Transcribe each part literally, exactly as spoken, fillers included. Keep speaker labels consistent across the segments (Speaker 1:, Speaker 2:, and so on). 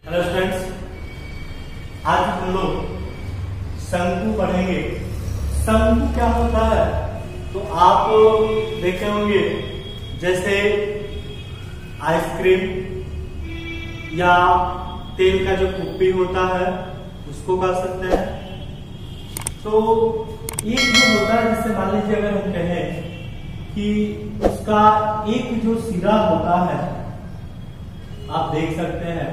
Speaker 1: Hello students, आज हम लोग शंकु पढ़ेंगे। शंकु क्या होता है तो आप देखे होंगे, जैसे आइसक्रीम या तेल का जो कुप्पी होता है उसको कह सकते हैं। तो एक जो होता है, जैसे मान लीजिए अगर हम कहें कि उसका एक जो सिरा होता है, आप देख सकते हैं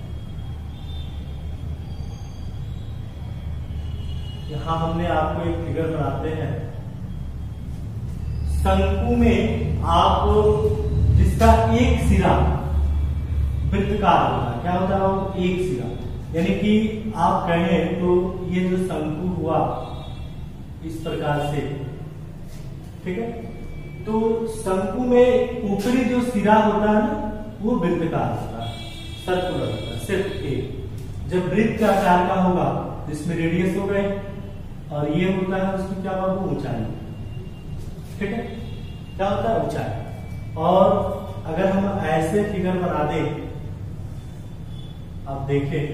Speaker 1: यहां हमने आपको एक फिगर बनाते हैं। शंकु में आप जिसका एक सिरा वृत्तकार होता है, क्या होता है वो एक सिरा, यानी कि आप कहें तो ये जो शंकु हुआ इस प्रकार से, ठीक है। तो शंकु में ऊपरी जो सिरा होता है ना वो वृत्तकार होता है, सर्कुलर होता है, सिर्फ एक। जब वृत्त का आकार का होगा जिसमें रेडियस हो गए और ये होता है उसकी क्या होगा, ऊंचाई, ठीक है। क्या होता है ऊंचाई। और अगर हम ऐसे फिगर बना दें, आप देखें,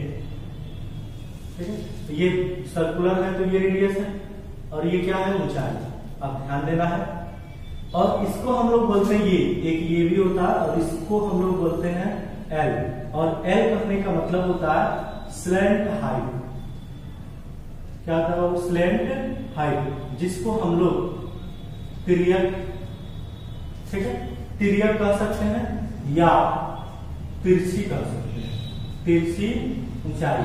Speaker 1: ठीक है, तो ये सर्कुलर है तो ये रेडियस है और ये क्या है ऊंचाई, आप ध्यान देना है। और इसको हम लोग बोलते हैं, ये एक ये भी होता है और इसको हम लोग बोलते हैं एल। और एल कहने का मतलब होता है स्लैंट हाइट। क्या था वो स्लैंट हाइट, जिसको हम लोग तिर्यक, ठीक है, तिर्यक कह सकते हैं या तिरछी कह सकते हैं, तिरछी ऊंचाई,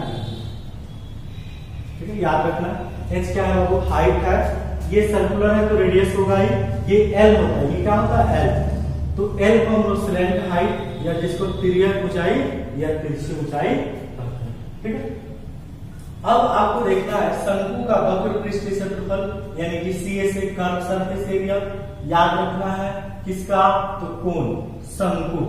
Speaker 1: ठीक है। याद रखना एच क्या है वो हाइट है, ये सर्कुलर है तो रेडियस होगा ही, ये एल होता है, ये क्या होता है एल। तो एल को हम लोग स्लैंट हाइट या जिसको तिर्यक ऊंचाई या तिरछी ऊंचाई कहते हैं, ठीक है। अब आपको देखना है शंकु का वक्र पृष्ठीय क्षेत्रफल, यानी कि सी ए से कर्व सरफेस एरिया याद रखना है। किसका, तो कोण शंकु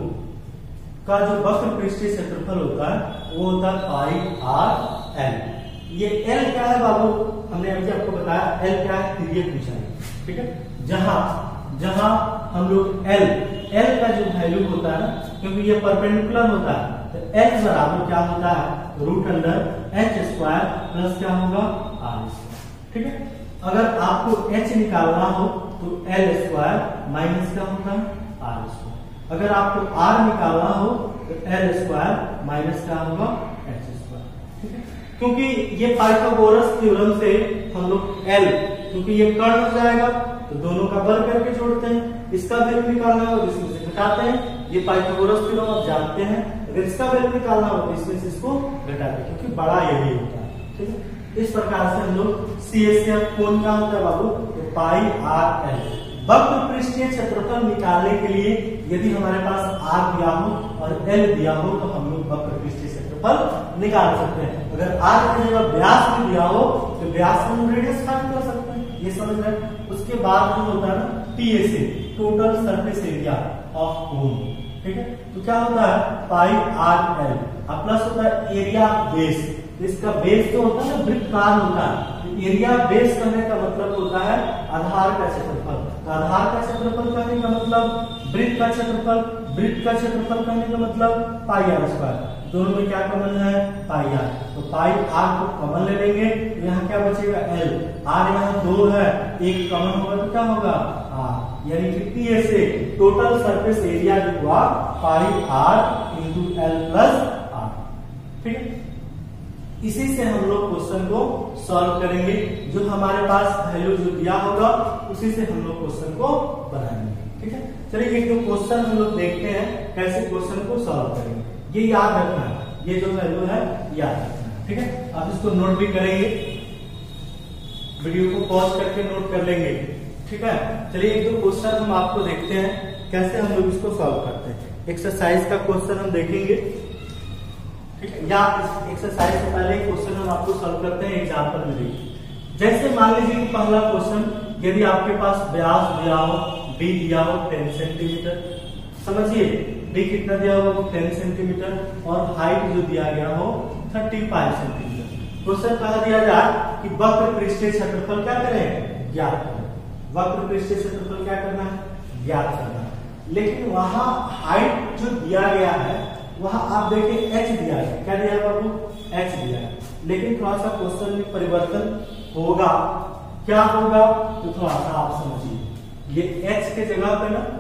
Speaker 1: का जो वक्र पृष्ठीय क्षेत्रफल होता है वो होता है पाई आर एल। ये एल क्या है बाबू, हमने अभी आपको बताया एल क्या है, तिर्यक ऊंचाई, ठीक है। जहां जहां हम लोग एल एल का जो वैल्यू होता है ना, क्योंकि ये परपेंडिकुलर होता है, तो एच बराबर क्या होता है root under H square plus क्या होगा आर स्क्वायर, ठीक है। अगर आपको एच निकालना हो तो एल स्क्वायर माइनस क्या होता है आर स्क्वायर। अगर आपको आर निकालना हो तो एल स्क्वायर माइनस क्या होगा एच स्क्वायर, ठीक है। क्योंकि ये पाइथागोरस थ्योरम से हम लोग एल, क्योंकि ये कर्ण हो जाएगा तो दोनों का बल करके जोड़ते हैं, इसका वैल्यू निकालना हो तो इसमें से घटाते हैं। ये पाइथागोरस थ्योरम आप जानते हैं, अगर इसका वैल्यू निकालना हो तो इसमें से इसको घटाते हैं, क्योंकि बड़ा यही होता है, ठीक है। इस प्रकार से हम लोग सी एस से कोण क्या होता है बाबू, तो पाई आर एल। वक्र पृष्ठीय क्षेत्रफल निकालने के लिए यदि हमारे पास आर दिया हो और एल दिया हो तो हम लोग वक्र पृष्ठीय क्षेत्रफल निकाल सकते हैं। अगर आर की जगह व्यास भी दिया हो तो व्यास को हम रेडियस फाइंड कर सकते हैं, ये समझ रहे। उसके बाद जो होता है ना टी ए से, total surface area of cone, ठीक है। तो क्या होता है पाई आर एल और प्लस होता है एरिया बेस। इसका बेस जो होता है ना वृत्तकार होता है, एरिया बेस करने का मतलब होता है आधार का क्षेत्रफल। तो आधार का क्षेत्रफल कहने का मतलब वृत्त का क्षेत्रफल, वृत्त का क्षेत्रफल कहने का मतलब पाई आर स्क्वायर। दोनों में क्या कॉमन है पाई आर, तो पाई आर को कॉमन ले लेंगे तो यहाँ क्या बचेगा एल। आर यहाँ दो है, एक कॉमन होगा तो क्या होगा आर, यानी कि टी ए से टोटल सरफेस एरिया जो हुआ pi R into L plus R, ठीक है। इसी से हम लोग क्वेश्चन को सॉल्व करेंगे, जो हमारे पास वैल्यू जो दिया होगा उसी से हम लोग क्वेश्चन को बनाएंगे, ठीक है। चलिए एक दो क्वेश्चन हम लोग देखते हैं कैसे क्वेश्चन को सॉल्व करेंगे। ये याद रखना है, ये जो वैल्यू है याद रखना है, ठीक है। आप इसको नोट भी करेंगे, वीडियो को पॉज करके नोट कर लेंगे, ठीक है। चलिए एक दो क्वेश्चन हम आपको देखते हैं कैसे हम लोग इसको सॉल्व करते हैं। एक्सरसाइज का क्वेश्चन हम देखेंगे, ठीक है। या एक्सरसाइज से पहले क्वेश्चन हम आपको सॉल्व करते हैं एग्जांपल में देखिए। जैसे मान लीजिए कि पहला क्वेश्चन, यदि आपके पास व्यास दिया हो बी दिया हो टेन सेंटीमीटर, समझिए बी कितना दिया हो वो टेन सेंटीमीटर और हाइट जो दिया गया हो थर्टी फाइव सेंटीमीटर। क्वेश्चन कहा दिया जाए कि वक्र पृष्ठीय क्षेत्रफल क्या करें, ज्ञात करें। वक्र पृष्ठीय क्षेत्रफल क्या करना है, ज्ञात करना है। लेकिन वहां हाइट जो दिया गया है वहां आप देखें एच दिया है, क्या दिया है बाबू, एच दिया है, लेकिन थोड़ा सा क्वेश्चन में परिवर्तन होगा, क्या होगा तो थोड़ा सा आप समझिए, ये एच के जगह पे ना,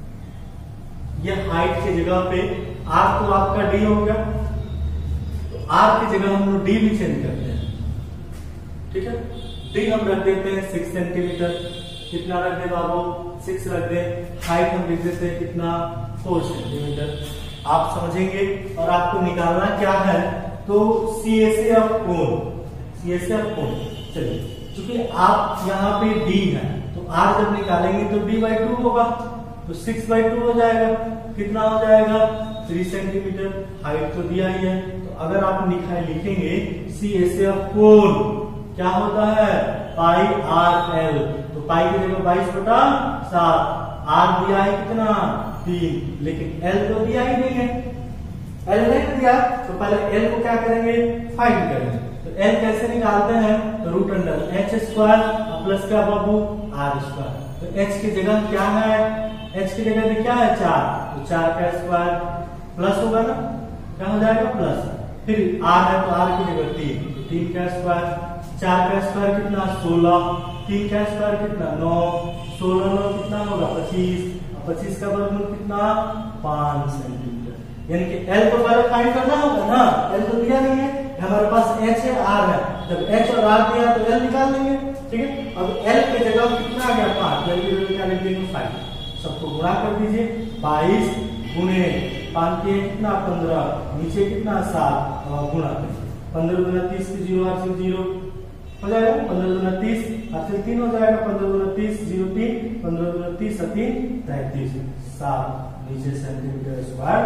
Speaker 1: ये हाइट के जगह पे आर तो आपका डी हो गया, तो आर की जगह हम लोग डी भी चेंज करते हैं, ठीक है, डी हम रख देते हैं सिक्स सेंटीमीटर, कितना रख दे बाबू, सिक्स रख दे, हाइट हम लिख देते हैं कितना, फोर सेंटीमीटर, आप समझेंगे। और आपको निकालना क्या है, तो सी एस एफ कोण, सी एस एफ कोण, चलिए क्योंकि आप यहाँ पे डी है तो आर जब निकालेंगे तो डी बाई टू होगा, तो सिक्स बाई टू हो जाएगा, कितना हो जाएगा, थ्री सेंटीमीटर, हाइट तो दिया ही है, तो अगर आप लिखा लिखेंगे सी एस एफ कोण क्या होता है, पाई आर एल, तो पाई की जगह बाईस बटा सात, आर दिया है कितना, तीन, लेकिन एल तो दिया ही नहीं है, एल नहीं दिया, तो पहले एल को क्या करेंगे, फाइंड करेंगे, तो एल कैसे निकालते हैं, तो root under H square plus क्या बाबू, आर स्क्वायर, तो एच की जगह क्या है, एच की जगह पे क्या है, चार, तो चार का स्क्वायर प्लस होगा ना, क्या हो जाएगा प्लस, फिर आर है तो आर की जगह तीन, तो तीन का स्क्वायर, चार का स्क्वायर कितना, सोलह, तीन का स्क्वायर कितना, नौ, सोलह नौ कितना होगा, पच्चीस, पच्चीस का वर्गमूल कितना, पांच सेंटीमीटर, यानी कि एल को पहले फाइंड करना होगा ना, एल तो दिया नहीं है, हमारे पास एच है आर है, जब एच और आर दिया तो एल निकाल लेंगे, ठीक है। अब एल की जगह कितना आ गया, पांच, एल की जगह क्या लिख देंगे, फाइव, सबको गुणा कर दीजिए, बाईस गुणे पांच के कितना, पंद्रह, नीचे कितना, सात, गुणा करिए, पंद्रह गुना तीस की जीरो आठ से जीरो हो जाएगा, पंद्रह गुना तीस आठ से तीन हो जाएगा, पंद्रह गुना तीस जीरो तीन, पंद्रह गुना तीस तीन तैतीस, सात, नीचे सेंटीमीटर स्क्वायर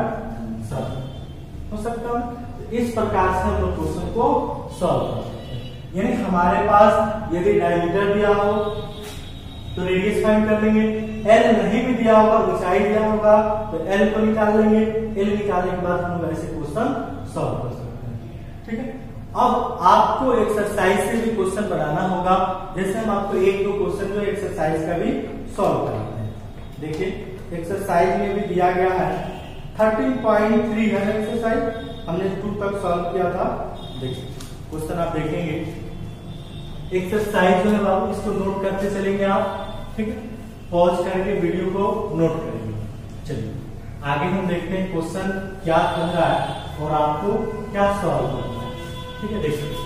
Speaker 1: सब हो सकता है। इस प्रकार से हम लोग क्वेश्चन को सॉल्व कर सकते हैं, यानी हमारे पास यदि डायमीटर दिया हो तो रेडियस फाइंड कर लेंगे, एल नहीं भी दिया होगा, ऊंचाई दिया होगा तो एल को निकाल लेंगे, एल निकालने के बाद हम ऐसे क्वेश्चन सॉल्व कर सकते हैं, ठीक है। अब आपको एक्सरसाइज से भी क्वेश्चन बनाना होगा, जैसे हम आपको एक दो क्वेश्चन जो एक्सरसाइज का भी सॉल्व कराते हैं। देखिए एक्सरसाइज में भी दिया गया है थर्टीन पॉइंट थ्री है एक्सरसाइज, हमने टू तक सॉल्व किया था। देखिए क्वेश्चन आप देखेंगे, एक्सरसाइज जो है बाबू इसको नोट करते चलेंगे आप, ठीक है, पॉज करके वीडियो को नोट करेंगे। चलिए आगे हम देखते हैं क्वेश्चन क्या कर रहा है और आपको क्या सॉल्व करना है, ठीक है। देखिए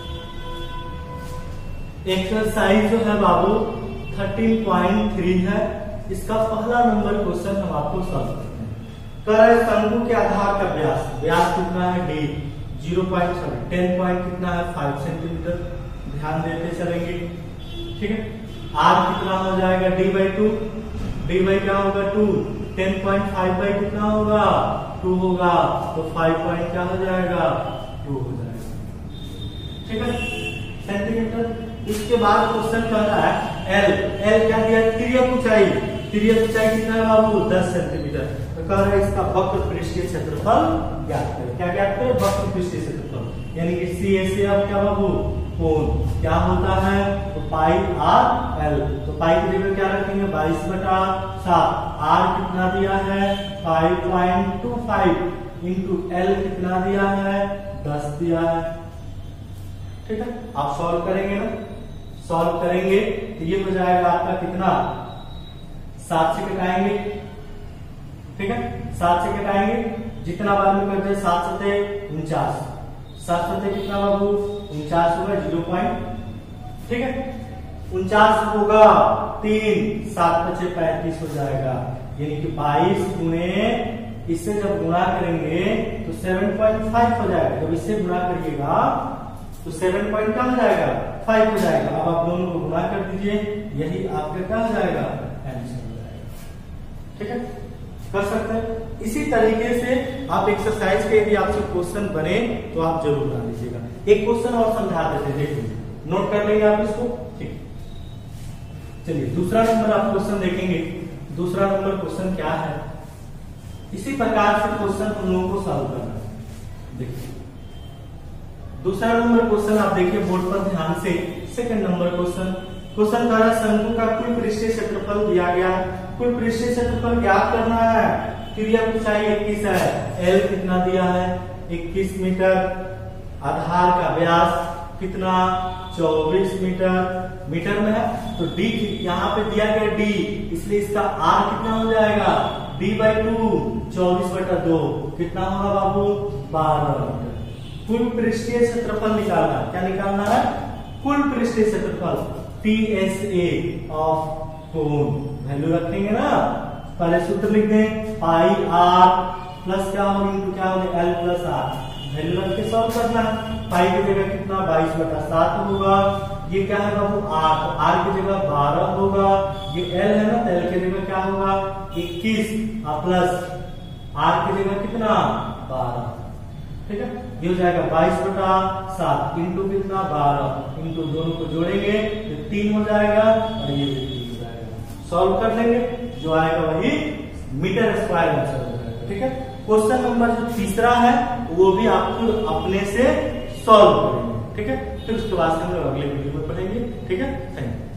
Speaker 1: एक्सरसाइज जो है बाबू थर्टीन पॉइंट थ्री है, इसका पहला नंबर क्वेश्चन हम आपको सॉल्व करते हैं। कर शंकु के आधार का व्यास, व्यास कितना है D, zero point seven, ten point कितना है फाइव सेंटीमीटर, ध्यान देते चलेंगे, ठीक है। आर कितना हो जाएगा D by two, D by क्या होगा two, ten point five by कितना होगा टू होगा, तो फाइव पॉइंट क्या हो जाएगा टू हो जाएगा, ठीक है, सेंटीमीटर। इसके बाद क्वेश्चन कह रहा है एल, एल क्या दिया, तिर्यक ऊंचाई, तिर्यक ऊंचाई कितना है बाबू दस सेंटीमीटर, तो कह रहा है इसका वक्र पृष्ठीय क्षेत्रफल ज्ञात करें। क्या ज्ञात करें, वक्र पृष्ठीय क्षेत्रफल, यानी कि सी एस एफ क्या बाबू कोण क्या होता है, तो पाई आर एल, तो पाई की जगह क्या रखेंगे बाईस बटा सात, आर कितना दिया है five point two five into L कितना दिया है दस दिया है, ठीक है। आप सॉल्व करेंगे ना, सॉल्व करेंगे तो ये हो जाएगा आपका कितना, सात से घटाएंगे, ठीक है, सात से घटाएंगे, जितना बाद में करते हैं सात सते उनचास, सात सते कितना बाबू उनचास होगा जीरो पॉइंट, ठीक है, उनचास होगा तीन, सात पचे पैंतीस हो जाएगा, यानी कि बाईस गुणे इससे जब गुणा करेंगे तो सेवन पॉइंट फाइव हो जाएगा, जब इससे गुणा करिएगा तो सेवन पॉइंट क्या हो जाएगा फाइव हो जाएगा। अब आप दोनों को गुणा कर दीजिए, यही आपका क्या हो जाएगा आंसर हो जाएगा, ठीक है, कर सकते हैं। इसी तरीके से आप एक्सरसाइज के यदि आपसे क्वेश्चन बने तो आप जरूर बना लीजिएगा। एक क्वेश्चन और समझा देते हैं, देखिए नोट कर लेंगे आप इसको, ठीक। चलिए दूसरा नंबर आप क्वेश्चन देखेंगे, दूसरा नंबर क्वेश्चन क्या है, इसी प्रकार से क्वेश्चन हम लोगों को सॉल्व करना है। देखिए दूसरा नंबर क्वेश्चन आप देखिए बोर्ड पर ध्यान से, सेकंड नंबर क्वेश्चन, क्वेश्चन द्वारा शंकु का कुल पृष्ठीय क्षेत्रफल दिया गया, कुल पृष्ठीय क्षेत्रफल ज्ञात करना है, तिर्यक ऊंचाई इक्कीस है, एल कितना दिया है इक्कीस मीटर, आधार का व्यास कितना चौबीस मीटर, मीटर में है तो डी यहाँ पे दिया गया डी, इसलिए इसका आर कितना हो जाएगा डी बाई टू, चौबीस बटा दो कितना होगा बाबू बारह मीटर। कुल पृष्ठीय क्षेत्रफल निकालना है, क्या निकालना है कुल पृष्ठीय क्षेत्रफल T S A of cone, value रखेंगे ना, पहले सूत्र लिख दें पाई आर प्लस क्या होगा इंटू क्या होगा एल प्लस आर, वैल्यू रख के सॉल्व करना है। पाई की जगह कितना बाईस बटा सात होगा, ये क्या है बाबू आर, तो आर की जगह बारह होगा, ये एल है ना तो एल की जगह क्या होगा इक्कीस प्लस आर की जगह कितना बारह, ठीक है ये हो जाएगा बाईस बटा सात इंटू कितना बारह, इंटू दोनों को जोड़ेंगे तो तीन हो जाएगा और ये भी तीन हो जाएगा, सॉल्व कर लेंगे जो आएगा वही मीटर स्क्वायर आंसर हो जाएगा। ठीक है, क्वेश्चन नंबर जो तीसरा है वो भी आपको अपने से सॉल्व करेंगे। ठीक है, फिर उसके बाद से हम लोग अगले वीडियो में पढ़ेंगे। ठीक है, थैंक यू।